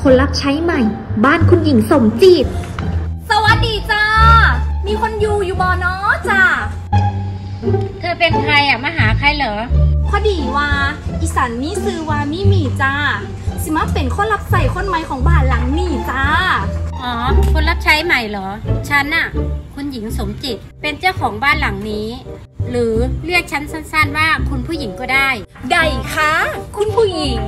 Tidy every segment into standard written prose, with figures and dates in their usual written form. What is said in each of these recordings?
คนรับใช้ใหม่บ้านคุณหญิงสมจิตสวัสดีจ้ามีคนอยู่บ่เนาะจ้าเธอเป็นใครอ่ะมาหาใครเหรอพอดีว่าอีสันมีซื้อว่ามีหมี่จ้าสิมาเป็นคนรับใส่คนใหม่ของบ้านหลังนี้จ้าอ๋อคนรับใช้ใหม่เหรอฉันน่ะคุณหญิงสมจิตเป็นเจ้าของบ้านหลังนี้หรือเรียกฉันสั้นๆว่าคุณผู้หญิงก็ได้ได้ค่ะคุณผู้หญิง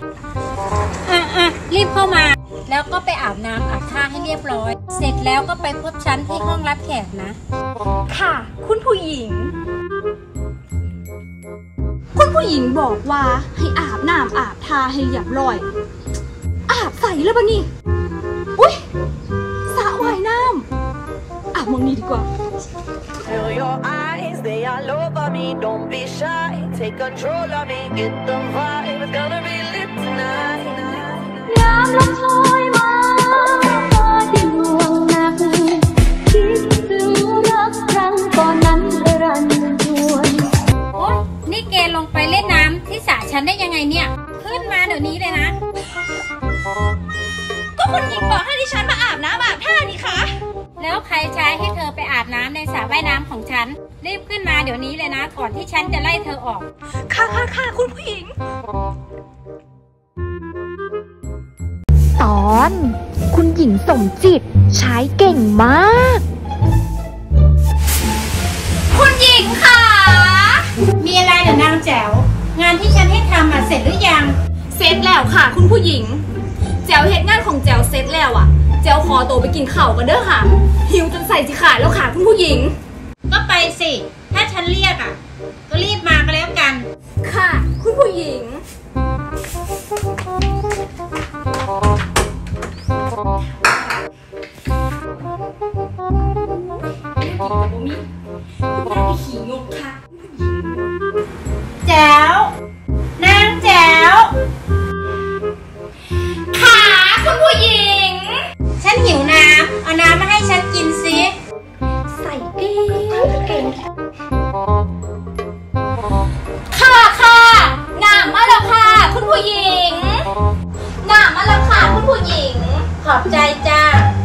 รีบเข้ามาแล้วก็ไปอาบน้ำอาบท่าให้เรียบร้อยเสร็จแล้วก็ไปพบฉันที่ห้องรับแขกนะค่ะคุณผู้หญิงคุณผู้หญิงบอกว่าให้อาบน้ำอาบท่าให้เรียบร้อยอาบใส่เลยปะนี่อุ๊ยสระว่ายน้ำอาบมองนี้ดีกว่า Feel your eyes, they all over me. Don't be shy, take control of me. Get the vibe, it's gonna be lit tonight. ยามลมโชยมาที่ดวงหนักคิดถึงรักครั้งก่อนนั้นรันจวนโอ๊ยนี่แกลงไปเล่นน้ำที่สระฉันได้ยังไงเนี่ยขึ้นมาเดี๋ยวนี้เลยนะก็คุณหญิงบอกให้ดิฉันมาอาบน้ำอาบท่านี่คะแล้วใครใช้ให้เธอไปอาบน้ำในสระว่ายน้ำของฉันรีบขึ้นมาเดี๋ยวนี้เลยนะก่อนที่ฉันจะไล่เธอออกค่ะคุณผู้หญิงตอนคุณหญิงสมจิตใช้เก่งมากคุณหญิงค่ะมีอะไรเหรอนางแจ๋วงานที่ฉันให้ทำเสร็จหรือยังเสร็จแล้วค่ะคุณผู้หญิงแจ๋วเฮ็ดงานของแจ๋วเสร็จแล้วแจ๋วขอตัวไปกินข้าวกันเด้อค่ะหิวจนใส่สิขาดแล้วค่ะคุณผู้หญิงก็ไปสิถ้าฉันเรียกก็รีบมาก็แล้วกันค่ะคุณผู้หญิงแจ๋วนางแจ๋วค่ะคุณผู้หญิงฉันหิวน้ำเอาน้ำมาให้ฉันกินสิใส่เก่งค่ะน้ำมาแล้วค่ะคุณผู้หญิงน้ำมาแล้วค่ะคุณผู้หญิงขอบใจจ้า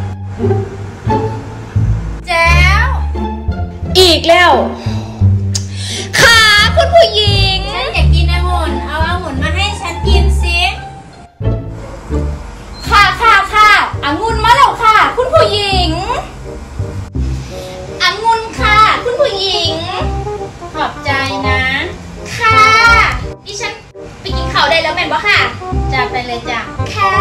แจ๋วอีกแล้วค่ะคุณผู้หญิงฉันอยากกินองุ่นเอาองุ่นมาให้ฉันกินสิค่ะองุ่นมาแล้วค่ะคุณผู้หญิงองุ่นค่ะคุณผู้หญิงขอบใจนะค่ะดิฉันไปกินข้าวได้แล้วแม่นบ่ค่ะจะไปเลยจ้ะค่ะ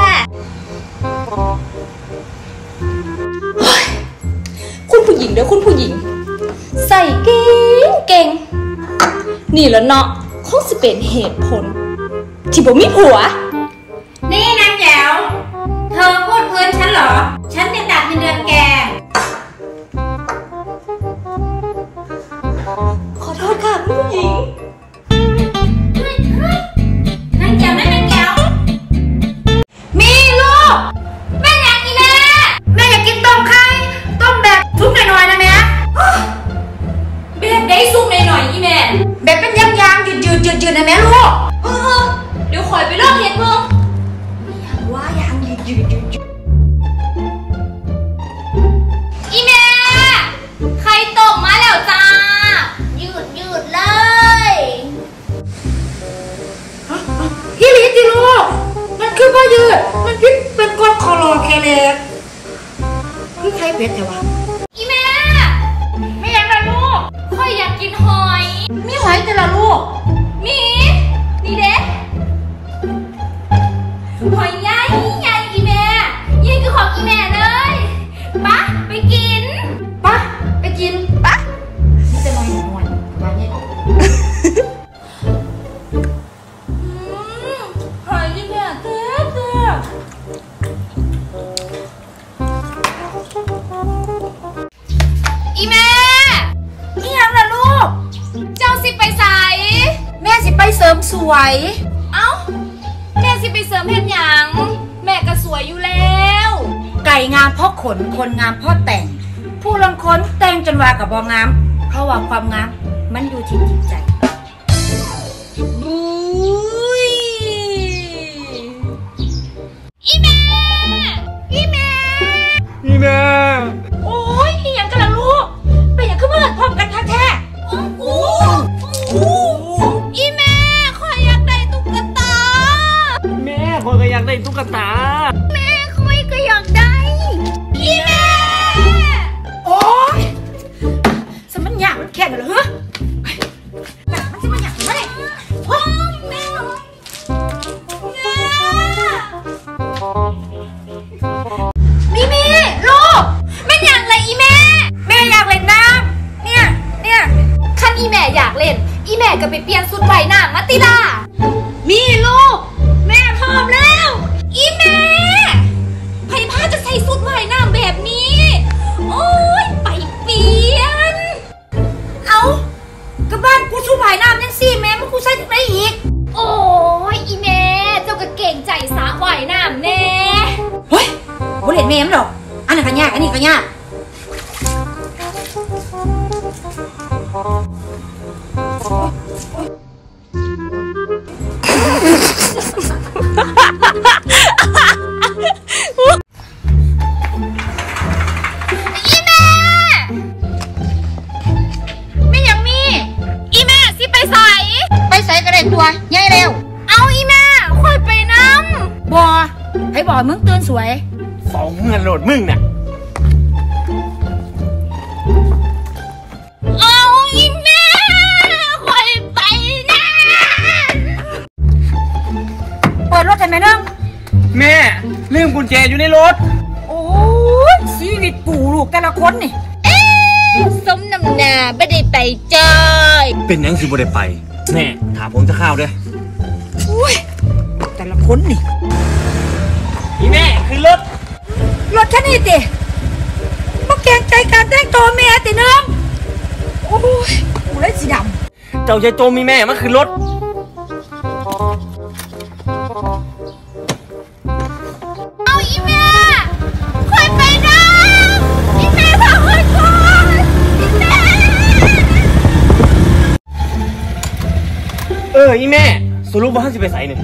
คุณผู้หญิงเด้อคุณผู้หญิงใส่เก่งนี่แล้วเนาะคงสิเป็นเหตุผลที่บ่มีผัวนี่นางแจ๋วเธอพูดเพ้อฉันเหรอฉันจะตัดเงินเดือนแกขอโทษค่ะคุณผู้หญิงนางแจ๋วนั่นนางแจ๋วมีลูกแม่อยากกินแม่อยากกินต้มไข่ต้มแบบทุกหน่อยๆนะแม่แบบได้ซุปหน่อยๆอีแม่แบบเป็นยางๆยืดๆนะแม่ลูกเดี๋ยวคอยไปลอกเห็ดมึงว่ายางยืดอีแม่ไข่ต้มมาแล้วจ้ายืดเลยพี่ลิจิลูกมันคือว่ายืดมันพิษเป็นก้อนคอรอแคเล็กคือไข่เป็ดแต่ว่าอีแม่ไม่อยากละลูกค่อยอยากกินหอยมีหอยแต่ละลูกนี่เด็กหอยใหญ่อีแม่ยิ่งคือของอีแม่เลยปะไปกินปะนี่จะนอนหอยมาเนี่ยหอยอีแม่เต้อีแม่นี่ยังล่ะลูกเจ้าสิไปใส่แม่สิไปเสริมสวยเอ้าแม่สิไปเสริมเห็นหยังแม่ก็สวยอยู่แล้วไก่งามเพราะขนคนงามเพราะแต่งผู้ลังคนแต่งจนว่ากับบองามเพราะว่าความงามมันอยู่ที่จิตใจอีแม่คนก็อยากได้ตุ๊กตาแม่ค่อยก็อยากได้อีแม่โอ๊ยสมันยากมันแค่ไหนเหรอฮะมันจะมันยากไหมโอ๊ยแม่มีลูกแม่อยากเล่นอีแม่อยากเล่นน้ำเนี่ยคันอีแม่อยากเล่นอีแม่ก็ไปเปลี่ยนชุดว่ายน้ำมาติล่ะมีลูกแม่พร้อมแล้วอีแม่ไผ่พาจะใส่ชุดว่ายน้ำแบบนี้โอ๊ยไปเปลี่ยนเอาก็บ้านกูชุดว่ายน้ำยังสิแม่มันกูใส่ได้อีกโอ้ยอีแม่เจ้าก็เก่งใจสาว่ายน้ำแน่เฮ้ยกูเล่นแม่มันหรอกอันนั้นก็ยากอันนี้ก็ยากตัวใหญ่เร็วเอาอีแม่ค่อยไปน้ำบ่ให้บ่มึงตื่นสวยสองเงินโหลดมึงน่ะเอาอีแม่ค่อยไปน้ำเปิดรถให้แม่นึงแม่ลืมกุญแจอยู่ในรถโอ้ยชีวิตกูลูกแต่ละคนนี่สมน้ำหน้าไม่ได้ไปจอยเป็นยังสิบ่ได้ไปแน่ถามผมจะข้าวด้วยอุ้ยแต่ละคนนี่พี่แม่คือรถแค่นี้ติมาแกงใจการแต่งตัวแม่ติน้องโอ้ยกูเลยสีดำเจ้าใจโจมีแม่มาคือรถเอาอีแม่ค่อยไปนะอีแม่พาค่อยก่อนอีแม่อีแม่สรุปว่าเขาจะไปใส่เนี่ย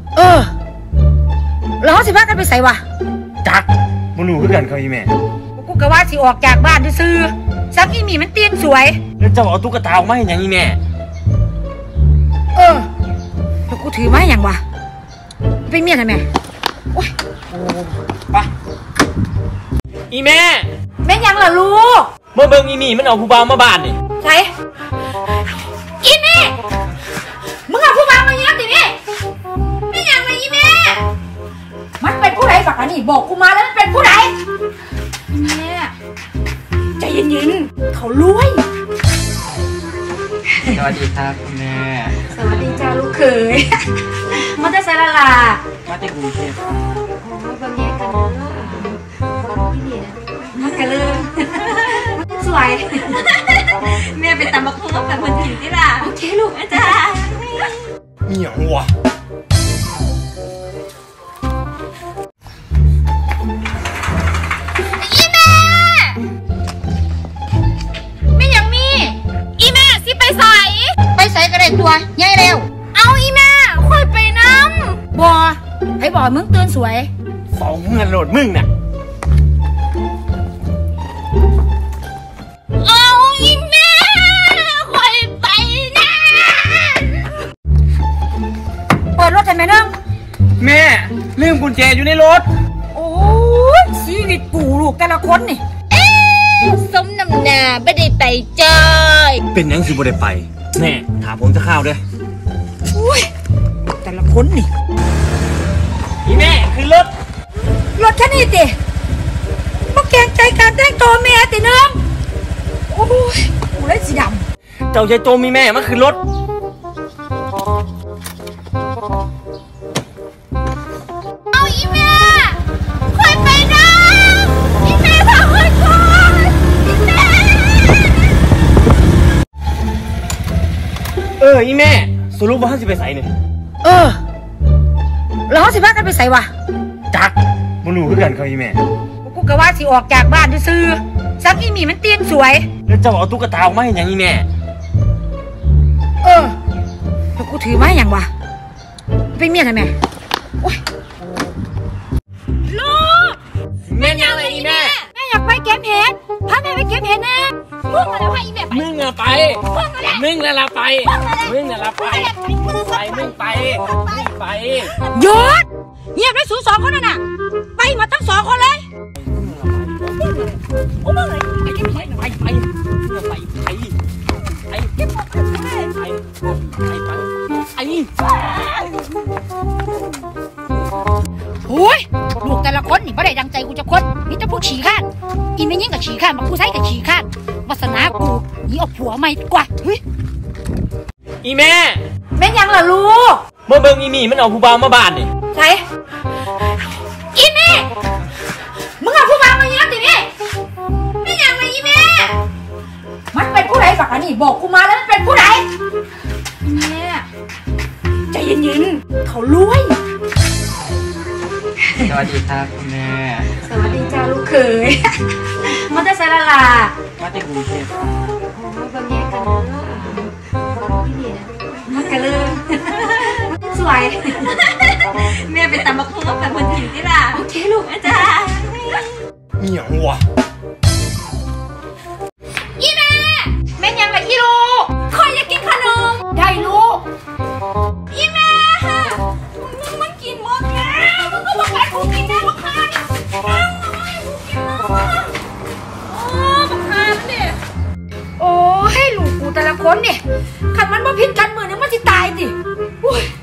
แล้วเขาสิพากันไปใส่วะจักมันรู้เพื่อกันเขาอีแม่กูกะว่าสิออกจากบ้านซื้อซักอีหมีมันเตียนสวยแล้วเจ้าเอาตุ๊กตาออกมาให้ยังอีแม่แล้วกูถือไม้ยังวะเป็นเมียทำไมโอ้ยไปอีแม่ยังล่ะลูกเมื่อเบิ่งอีหมีมันเอาผู้บ่าวมาบ้านนี่ใช่อีแม่มึงเอาผู้บ่าวมายังตินี่ไม่อยากเลยอีแม่มันเป็นผู้ใดสักอันนี้บอกกูมาแล้วมันเป็นผู้ใดแม่ใจเย็นๆเขารวยสวัสดีครับแม่สวัสดีจ้าลูกเขยมาจะใส่ละล่ะมาจะกรุงเทพโอ้ยบางแยกกันเลยมากันเลยสวยแม่เป็นตำบักหุ่งกับคนอื่นที่ล่ะโอเคลูกจ้าเหนียววะอีแม่ไม่ยังมีอีแม่สิไปใส่ก็ได้ตัวใหญ่เร็วเอาอีแม่ค่อยไปน้ำบ่ให้บ่มึงตื่นสวยสองเงินโหลดมึงน่ะเอาอีแม่ค่อยไปน้ำเปิดรถให้แม่นึงแม่ลืมกุญแจอยู่ในรถโอ้ยชีวิตกูลูกแต่ละคนนี่สมน้ำหน้าไม่ได้ไปจอยเป็นยังสิบ่ได้ไปแน่ถามผมจะข้าวด้วยอุ้ยแต่ละคนนี่พี่แม่คือรถแค่นี้ติมาแกงใจการแต่งตัวแม่ติน้องโอ้ยกูเลยสีดำเจ้าใจโจมีแม่มาคือรถเอาอีแม่ค่อยไปนะอีแม่พาค่อยก่อนอีแม่อีแม่สรุปว่าเขาจะไปใส่เนี่ยแล้วเขาสิพากันไปใส่วะจักมันรู้เพื่อกันเขาอีแม่กูกะว่าสิออกจากบ้านซื้อซักอีหมีมันเตียนสวยแล้วเจ้าเอาตุ๊กตาออกมาให้ยังอีแม่แล้วกูถือไม้ยังวะเป็นเมียทำไมโอ้ยลูกแม่ยังเลยอีแม่อยากไปเก็บเห็ดพาแม่ไปเก็บเห็ดนะมึงอะไรวะอีแม่ไปมึงอะไปมึงนั่นละไปมึงนั่นละไปมึงไปหยุดสูสองคนนั่นน่ะไปหมดทั้ง2 คนเลยโอ้มึงเลยไปเก็บไปเก็บโอ้ยลูกแต่ละคนนี่ไม่ได้ดังใจกูจะคนมีแต่ผู้ฉี่ข้านอีไม่ยิ่งกับฉี่ข้านมาผู้ใช้กับฉี่ข้านวาสนากูนี่เอาผัวใหม่ดีกว่าเฮ้ยอีแม่แม่ยังล่ะลูกเมื่อเบิ่งอีนี่มันเอาผู้บ่าวมาบ้านนี่ใช่อีแม่มึงเอาผู้บ่าวมายังตินี่แม่ยังไงอีแม่มันเป็นผู้ใดสักอันนี่บอกกูมาแล้วมันเป็นผู้ใดแม่ใจเย็นๆเขารวยสวัสดีครับคุณแม่สวัสดีจ้าลูกเขยมันจะใส่ละล่ะมาจากกรุงเทพครับบางแง่กันมันกระเลิงสวยแม่เป็นตำบักหุ่งแบบคนถิ่นนี่ล่ะโอเคลูกอาจารย์เหี่ยววะอีแม่แม่ยังกับอีลูกคอยอยากกินขนมได้ลูกอีแม่มันกินหมดแล้วมันก็บอกให้กูกินได้ลูกค้าโอ้ให้ลูกกูแต่ละคนเนี่ยขันมันมาพิษกันมือนึงมันจะตายดิ